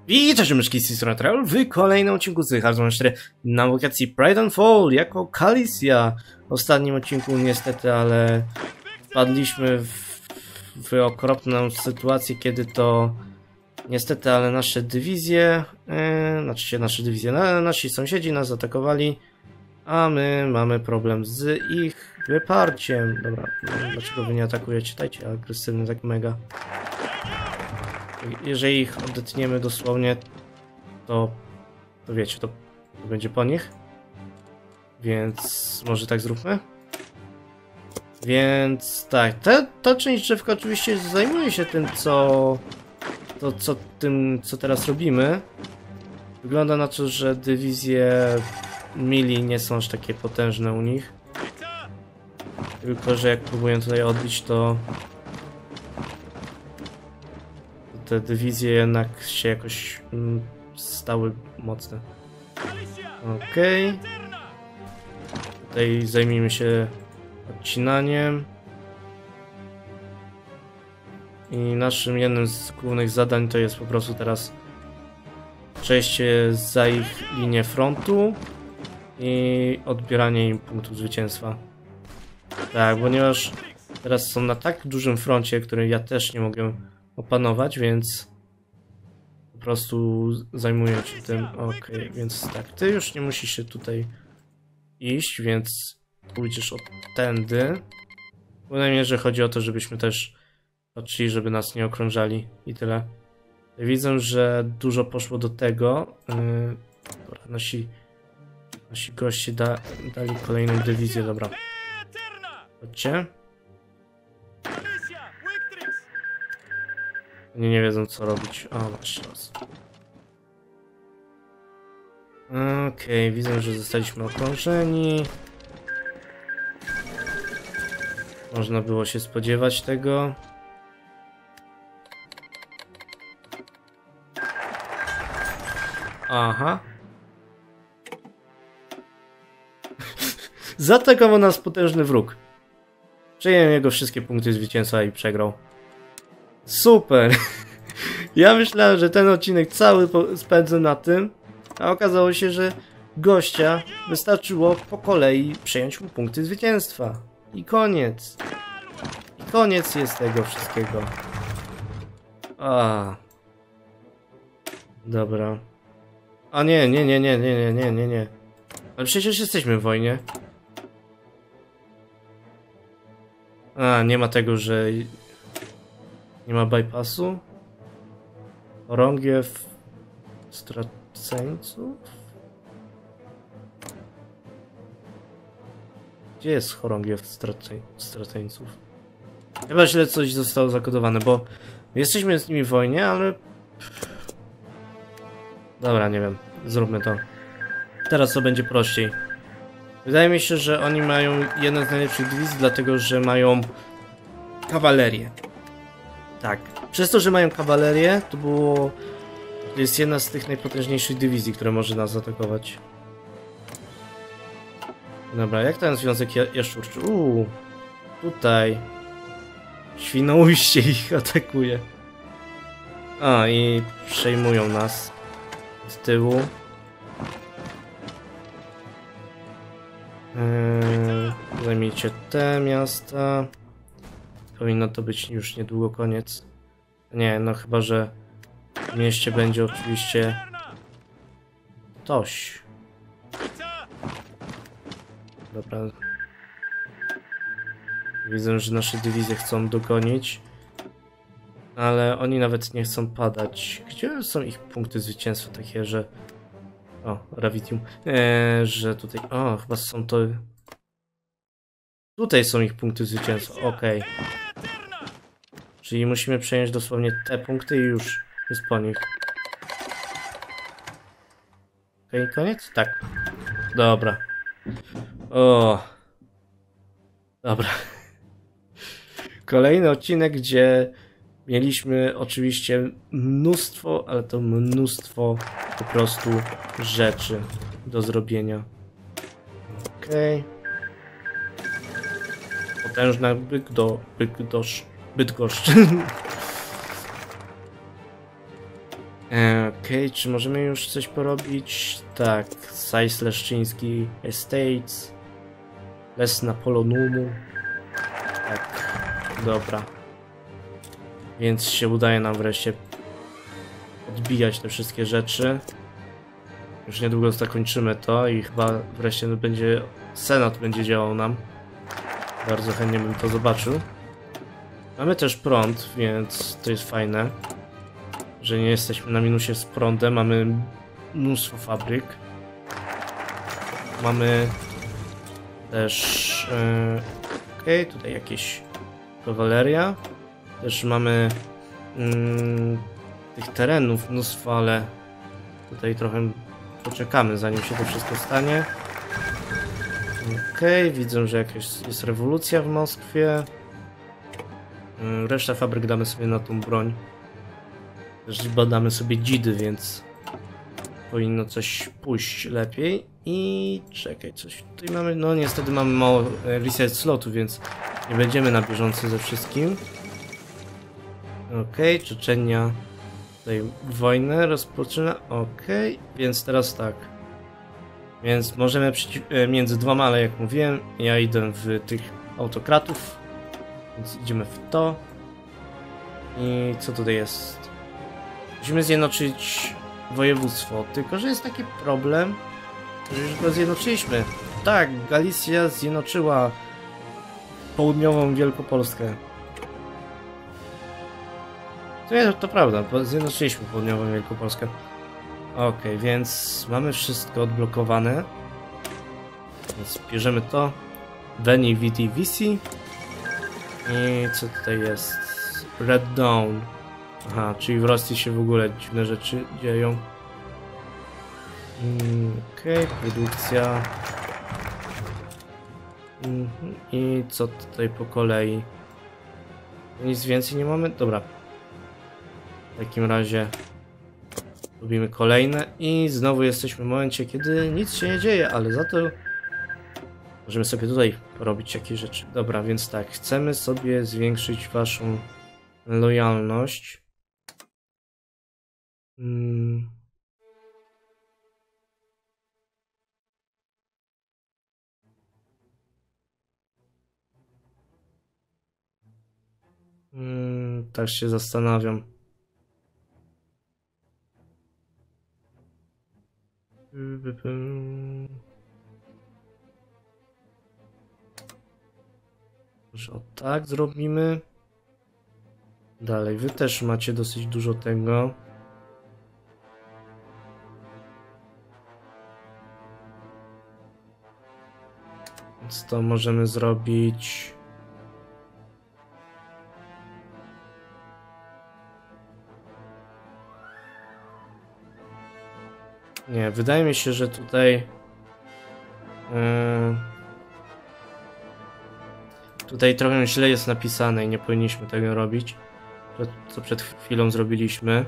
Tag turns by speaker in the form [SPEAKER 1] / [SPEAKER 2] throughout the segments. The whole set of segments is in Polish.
[SPEAKER 1] Witajcie myszki z strony Travel w kolejnym odcinku z Hearthstone 4 na lokacji Pride and Fall jako Khaleesi. W ostatnim odcinku niestety, ale wpadliśmy w okropną sytuację, kiedy to niestety, ale nasze dywizje, nasi sąsiedzi nas zaatakowali, a my mamy problem z ich wyparciem. Dobra, dlaczego wy nie atakujecie? Dajcie agresywny tak mega. Jeżeli ich odetniemy dosłownie, to wiecie, to będzie po nich. Więc może tak zróbmy. Więc tak, ta część drzewka oczywiście zajmuje się tym, co teraz robimy. Wygląda na to, że dywizje mili nie są aż takie potężne u nich. Tylko że jak próbuję tutaj odbić, to te dywizje jednak się jakoś stały mocne. Okej. Tutaj zajmijmy się odcinaniem. I naszym jednym z głównych zadań to jest po prostu teraz przejście za ich linię frontu i odbieranie im punktów zwycięstwa. Tak, ponieważ teraz są na tak dużym froncie, który ja też nie mogę opanować, więc po prostu zajmuję się tym. Okej, więc tak, ty już nie musisz się tutaj iść, więc pójdziesz od tędy. Przynajmniej, że chodzi o to, żebyśmy też patrzyli, żeby nas nie okrążali i tyle. Widzę, że dużo poszło do tego. Nasi goście dali kolejną dywizję, dobra. Chodźcie. Oni nie wiedzą, co robić. O, masz raz. Okej, widzę, że zostaliśmy okrążeni. Można było się spodziewać tego. Aha. Zaatakował nas potężny wróg. Przejąłem jego wszystkie punkty zwycięstwa i przegrał. Super! Ja myślałem, że ten odcinek cały spędzę na tym, a okazało się, że gościa wystarczyło po kolei przejąć mu punkty zwycięstwa. I koniec. I koniec jest tego wszystkiego. A. Dobra. A nie. Ale przecież jesteśmy w wojnie. A, nie ma tego, że nie ma bypassu? Chorągiew straceńców? Gdzie jest chorągiew straceńców? Chyba źle coś zostało zakodowane, bo jesteśmy z nimi w wojnie, ale... Dobra, nie wiem. Zróbmy to. Teraz to będzie prościej. Wydaje mi się, że oni mają jedną z najlepszych dywizji, dlatego że mają kawalerię. Tak. Przez to, że mają kawalerię, to jest jedna z tych najpotężniejszych dywizji, które może nas zaatakować. Dobra, jak ten związek jaszczurczy? Tutaj. Świnoujście ich atakuje. A, i przejmują nas z tyłu. Zajmijcie te miasta. Powinno to być już niedługo koniec. Nie, no chyba, że w mieście będzie oczywiście ktoś. Dobra. Widzę, że nasze dywizje chcą dogonić. Ale oni nawet nie chcą padać. Gdzie są ich punkty zwycięstwa takie, że... O, Ravitium. Że tutaj... O, chyba są to... Tutaj są ich punkty zwycięstwa. Okej. Czyli musimy przejąć dosłownie te punkty i już jest po nich. Okej, koniec? Tak. Dobra. O. Dobra. Kolejny odcinek, gdzie mieliśmy oczywiście mnóstwo, ale to mnóstwo po prostu rzeczy do zrobienia. Okej. Potężna Bydgoszcz. Okej, czy możemy już coś porobić? Tak, Sajs Leszczyński Estates, Lesna Polonumu. Tak, dobra. Więc się udaje nam wreszcie odbijać te wszystkie rzeczy. Już niedługo zakończymy to i chyba wreszcie będzie Senat będzie działał nam. Bardzo chętnie bym to zobaczył. Mamy też prąd, więc to jest fajne, że nie jesteśmy na minusie z prądem. Mamy mnóstwo fabryk. Mamy też okej, tutaj jakieś kawaleria. Też mamy tych terenów mnóstwo, ale tutaj trochę poczekamy, zanim się to wszystko stanie. Okej, widzę, że jakaś jest rewolucja w Moskwie. Resztę fabryk damy sobie na tą broń. Też badamy sobie dzidy, więc powinno coś pójść lepiej. I czekaj, coś tutaj mamy. No niestety mamy mało research slotu, więc nie będziemy na bieżąco ze wszystkim. Okej, Czeczenia tutaj wojnę rozpoczyna. Okej, więc teraz tak. Więc możemy między dwoma, ale jak mówiłem, ja idę w tych autokratów. Więc idziemy w to. I co tutaj jest? Musimy zjednoczyć województwo. Tylko że jest taki problem, że już go zjednoczyliśmy. Tak, Galicja zjednoczyła południową Wielkopolskę. To prawda, bo zjednoczyliśmy południową Wielkopolskę. Okej, więc mamy wszystko odblokowane. Więc bierzemy to. Veni Vidi Vici. I co tutaj jest? Red Dawn. Aha, czyli w Rosji się w ogóle dziwne rzeczy dzieją. Okej, produkcja. I co tutaj po kolei? Nic więcej nie mamy? Dobra. W takim razie robimy kolejne i znowu jesteśmy w momencie, kiedy nic się nie dzieje, ale za to możemy sobie tutaj porobić jakieś rzeczy. Dobra, więc tak, chcemy sobie zwiększyć waszą lojalność. Też się zastanawiam. Może o tak zrobimy. Dalej, wy też macie dosyć dużo tego. Więc to możemy zrobić. Nie, wydaje mi się, że tutaj tutaj trochę źle jest napisane i nie powinniśmy tego robić. To, co przed chwilą zrobiliśmy.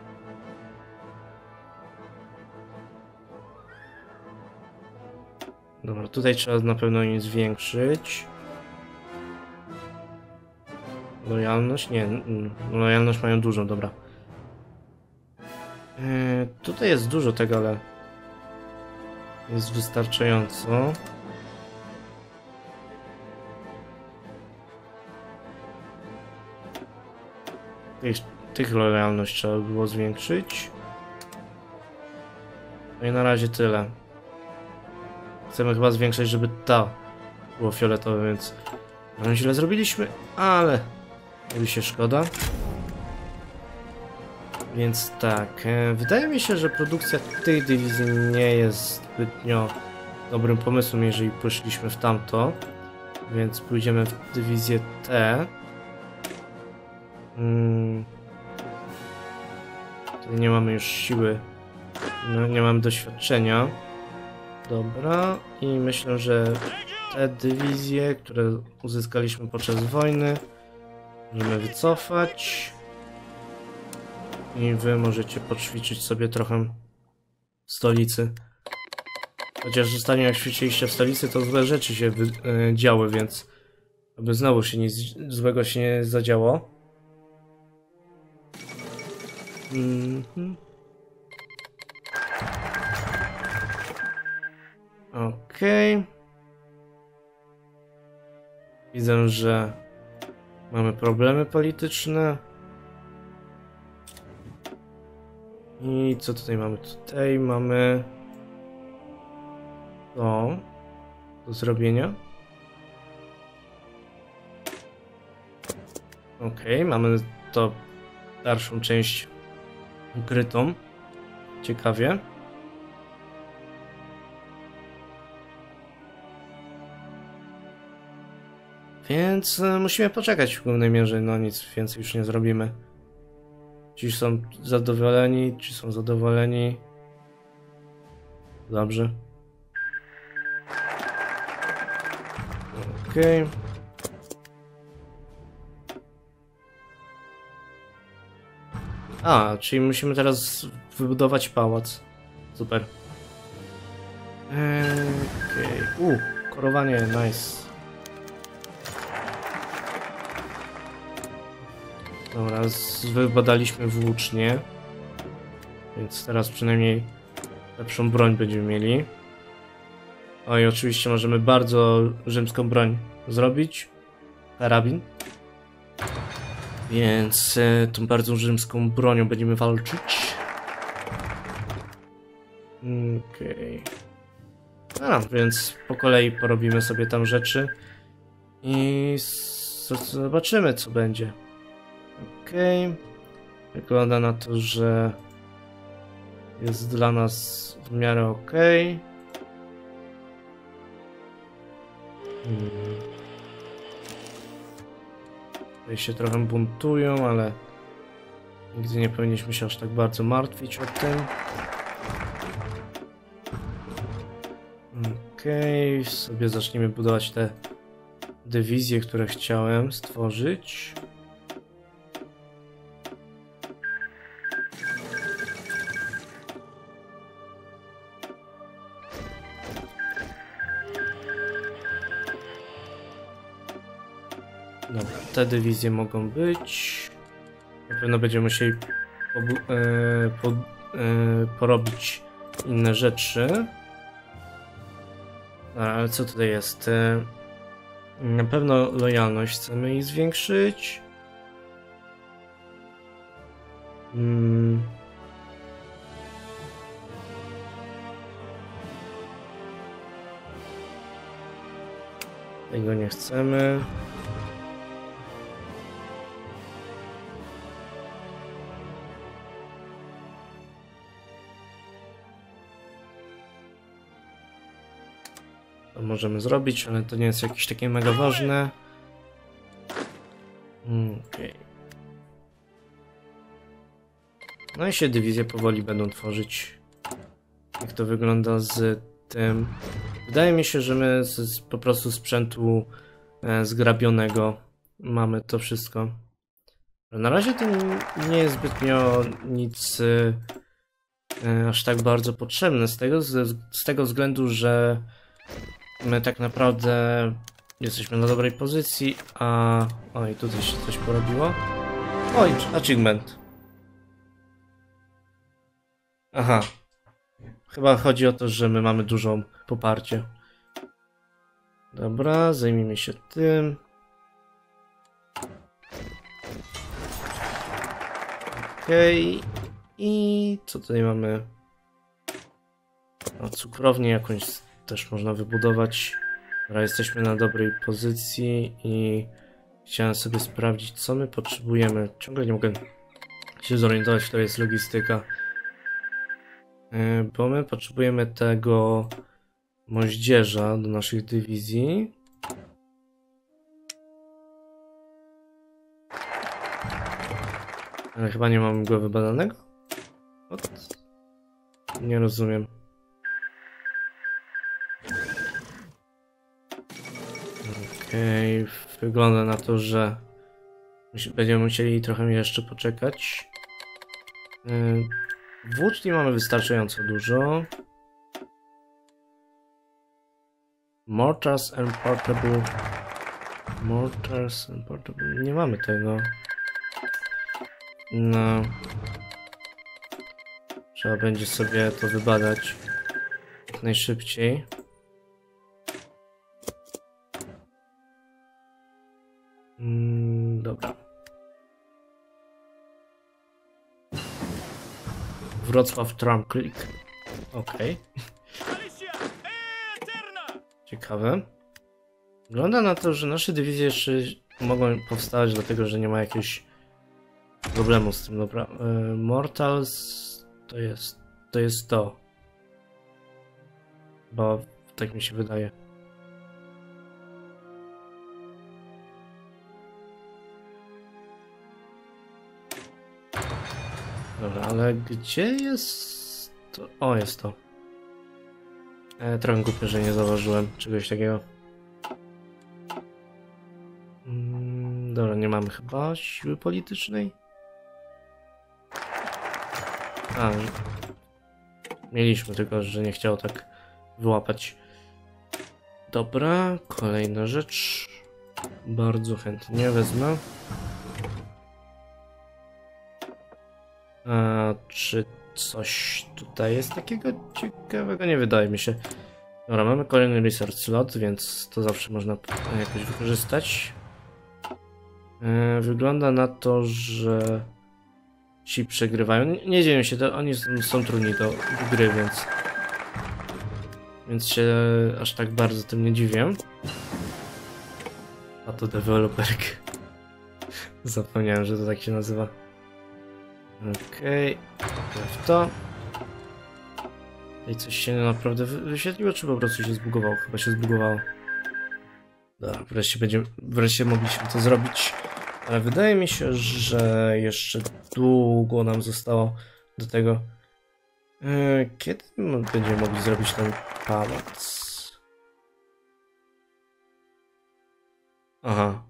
[SPEAKER 1] Dobra, tutaj trzeba na pewno je zwiększyć. Lojalność? Nie, lojalność mają dużo, dobra. Tutaj jest dużo tego, ale jest wystarczająco. Tych lojalność trzeba było zwiększyć. No i na razie tyle. Chcemy chyba zwiększać, żeby ta było fioletowe, więc źle zrobiliśmy, ale robi się szkoda. Więc tak, wydaje mi się, że produkcja tej dywizji nie jest zbytnio dobrym pomysłem, jeżeli poszliśmy w tamto. Więc pójdziemy w dywizję T. Tutaj nie mamy już siły, no, nie mamy doświadczenia. Dobra, i myślę, że te dywizje, które uzyskaliśmy podczas wojny, możemy wycofać. I wy możecie poćwiczyć sobie trochę w stolicy. Chociaż ostatnio jak ćwiczyliście w stolicy, to złe rzeczy się działy, więc aby znowu się nic złego się nie zadziało. Okej. Widzę, że mamy problemy polityczne. I co tutaj mamy? Tutaj mamy to do zrobienia. Okej, mamy to dalszą część ukrytą. Ciekawie. Więc musimy poczekać w głównej mierze, no nic więcej już nie zrobimy. Ci są zadowoleni, ci są zadowoleni. Dobrze. Okej. A, czyli musimy teraz wybudować pałac. Super. Okej. Korowanie, nice. Dobra, wybadaliśmy włócznie. Więc teraz przynajmniej lepszą broń będziemy mieli. O i oczywiście możemy bardzo rzymską broń zrobić. Karabin. Więc tą bardzo rzymską bronią będziemy walczyć. Okej. A, więc po kolei porobimy sobie tam rzeczy. I zobaczymy, co będzie. Okej. Wygląda na to, że jest dla nas w miarę okej. Tutaj się trochę buntują, ale nigdy nie powinniśmy się aż tak bardzo martwić o tym. Okej, sobie zaczniemy budować te dywizje, które chciałem stworzyć. Dobra, te dywizje mogą być. Na pewno będziemy musieli porobić inne rzeczy. Ale co tutaj jest? Na pewno lojalność chcemy jej zwiększyć. Tego nie chcemy. To możemy zrobić, ale to nie jest jakieś takie mega ważne. Okej. No i się dywizje powoli będą tworzyć. Jak to wygląda z tym? Wydaje mi się, że my po prostu sprzętu zgrabionego mamy to wszystko. Na razie to nie jest zbytnio nic aż tak bardzo potrzebne z tego względu, że my tak naprawdę jesteśmy na dobrej pozycji, a... Oj, tutaj się coś porobiło. Oj, achievement. Aha. Chyba chodzi o to, że my mamy dużą poparcie. Dobra, zajmijmy się tym. Okej. I co tutaj mamy? O, cukrownię jakąś też można wybudować. Dobra, jesteśmy na dobrej pozycji i chciałem sobie sprawdzić, co my potrzebujemy. Ciągle nie mogę się zorientować, w której jest logistyka. Bo my potrzebujemy tego moździerza do naszych dywizji. Ale chyba nie mamy go wybadanego? Nie rozumiem. Okej, wygląda na to, że będziemy musieli trochę jeszcze poczekać. Włóczni mamy wystarczająco dużo. Mortars and portable. Mortars and portable. Nie mamy tego. No. Trzeba będzie sobie to wybadać jak najszybciej. Wrocław Trump Click. Okej. Ciekawe. Wygląda na to, że nasze dywizje jeszcze mogą powstawać, dlatego że nie ma jakiegoś problemu z tym. Dobra. Mortals to jest to. Bo tak mi się wydaje. Dobra, ale gdzie jest to? O, jest to. Trochę głupio, że nie zauważyłem czegoś takiego. Dobra, nie mamy chyba siły politycznej. A, mieliśmy, tylko że nie chciało tak wyłapać. Dobra, kolejna rzecz. Bardzo chętnie wezmę. A czy coś tutaj jest takiego ciekawego? Nie wydaje mi się. Dobra, mamy kolejny research slot, więc to zawsze można jakoś wykorzystać. Wygląda na to, że ci przegrywają. Nie dzieją się, to oni są trudni do gry, więc się aż tak bardzo tym nie dziwię. A to deweloperk. Zapomniałem, że to tak się nazywa. Okej, w to. Tutaj coś się naprawdę wyświetliło, czy po prostu się zbugowało? Chyba się zbugowało. Dobra, wreszcie mogliśmy to zrobić. Ale wydaje mi się, że jeszcze długo nam zostało do tego. Kiedy będziemy mogli zrobić ten pałac? Aha.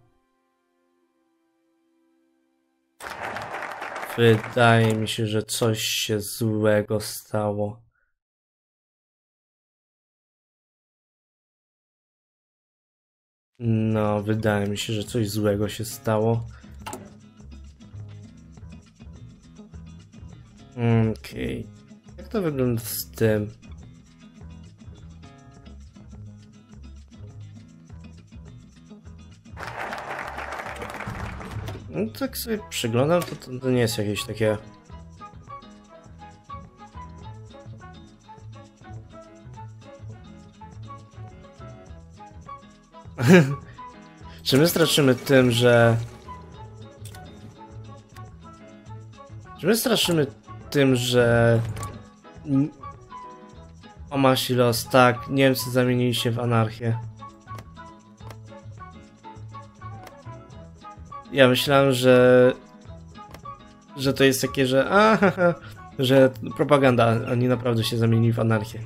[SPEAKER 1] Wydaje mi się, że coś się złego stało. No, wydaje mi się, że coś złego się stało. Okej. Jak to wygląda z tym? No, tak sobie przyglądam, to nie jest jakieś takie... Czy my straszymy tym, że... Czy my straszymy tym, że... O masi los, tak, Niemcy zamienili się w anarchię. Ja myślałem, że to jest takie, że że propaganda, oni naprawdę się zamienili w anarchię.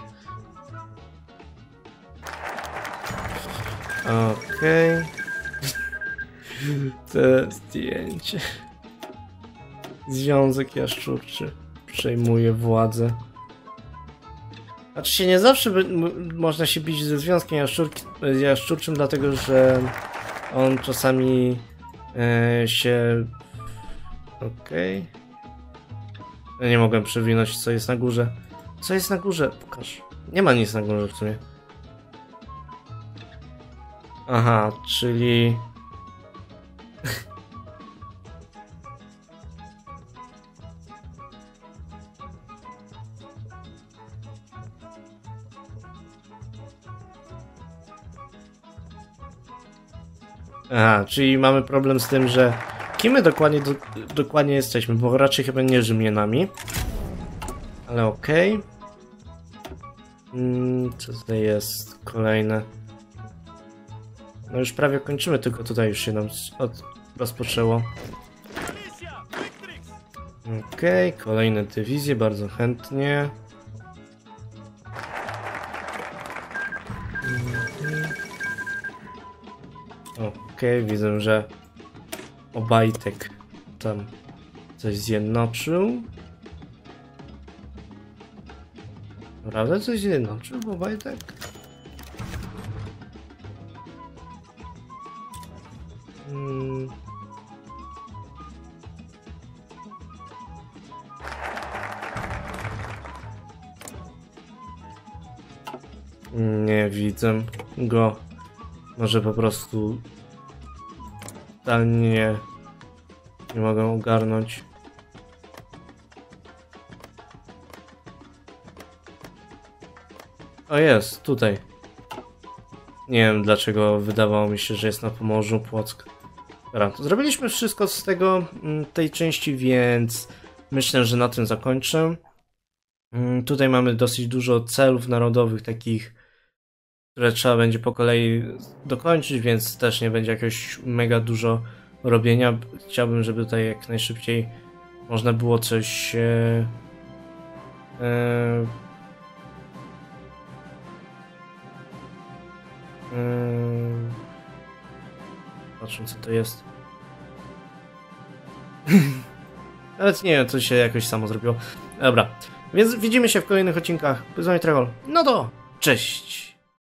[SPEAKER 1] Okej. To zdjęcie. Związek Jaszczurczy przejmuje władzę. Znaczy się nie zawsze można się bić ze Związkiem Jaszczurczym, dlatego że on czasami się... Okej. Ja nie mogłem przewinąć, co jest na górze. Co jest na górze? Pokaż. Nie ma nic na górze w sumie. Aha, czyli... Aha, czyli mamy problem z tym, że kim my dokładnie jesteśmy, bo raczej chyba nie Rzymianami. Ale okej. Co tutaj jest kolejne? No już prawie kończymy, tylko tutaj już się nam rozpoczęło. Okej, kolejne dywizje, bardzo chętnie. Okej, widzę, że Obajtek tam coś zjednoczył. Naprawdę coś zjednoczył Obajtek? Nie widzę go. Może po prostu totalnie nie mogę ogarnąć. O, jest, tutaj. Nie wiem dlaczego wydawało mi się, że jest na Pomorzu Płock. Dobra, to zrobiliśmy wszystko z tej części, więc myślę, że na tym zakończę. Tutaj mamy dosyć dużo celów narodowych, takich, które trzeba będzie po kolei dokończyć, więc też nie będzie jakiegoś mega dużo robienia. Chciałbym, żeby tutaj jak najszybciej można było coś patrzę, co to jest. Nawet nie wiem, co się jakoś samo zrobiło. Dobra, więc widzimy się w kolejnych odcinkach. Z wami Trevor. No to cześć!